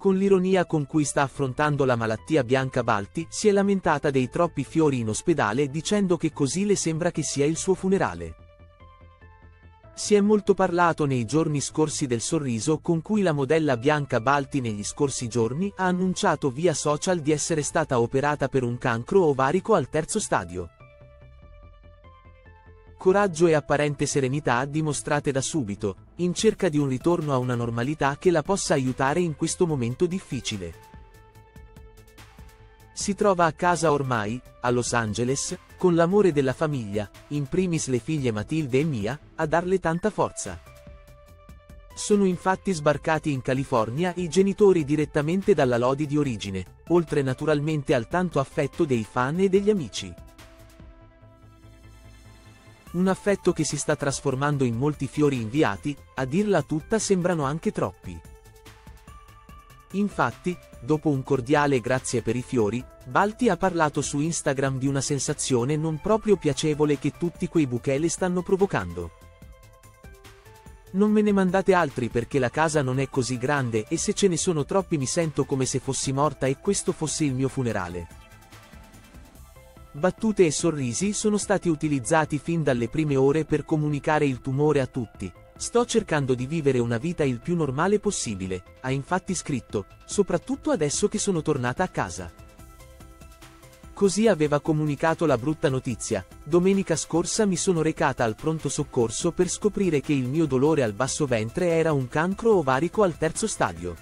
Con l'ironia con cui sta affrontando la malattia Bianca Balti, si è lamentata dei troppi fiori in ospedale dicendo che così le sembra che sia il suo funerale. Si è molto parlato nei giorni scorsi del sorriso con cui la modella Bianca Balti negli scorsi giorni ha annunciato via social di essere stata operata per un cancro ovarico al terzo stadio. Coraggio e apparente serenità dimostrate da subito, in cerca di un ritorno a una normalità che la possa aiutare in questo momento difficile. Si trova a casa ormai, a Los Angeles, con l'amore della famiglia, in primis le figlie Matilde e Mia, a darle tanta forza. Sono infatti sbarcati in California i genitori direttamente dalla Lodi di origine, oltre naturalmente al tanto affetto dei fan e degli amici. Un affetto che si sta trasformando in molti fiori inviati, a dirla tutta sembrano anche troppi. Infatti, dopo un cordiale grazie per i fiori, Balti ha parlato su Instagram di una sensazione non proprio piacevole che tutti quei bouquet le stanno provocando. Non me ne mandate altri perché la casa non è così grande e se ce ne sono troppi mi sento come se fossi morta e questo fosse il mio funerale. Battute e sorrisi sono stati utilizzati fin dalle prime ore per comunicare il tumore a tutti. Sto cercando di vivere una vita il più normale possibile, ha infatti scritto, soprattutto adesso che sono tornata a casa. Così aveva comunicato la brutta notizia. Domenica scorsa mi sono recata al pronto soccorso per scoprire che il mio dolore al basso ventre era un cancro ovarico al terzo stadio.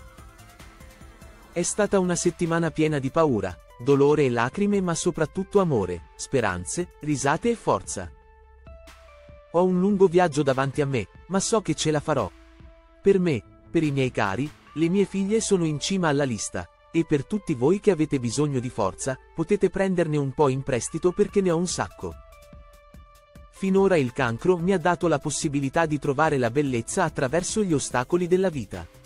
È stata una settimana piena di paura, dolore e lacrime ma soprattutto amore, speranze, risate e forza. Ho un lungo viaggio davanti a me, ma so che ce la farò. Per me, per i miei cari, le mie figlie sono in cima alla lista, e per tutti voi che avete bisogno di forza, potete prenderne un po' in prestito perché ne ho un sacco. Finora il cancro mi ha dato la possibilità di trovare la bellezza attraverso gli ostacoli della vita.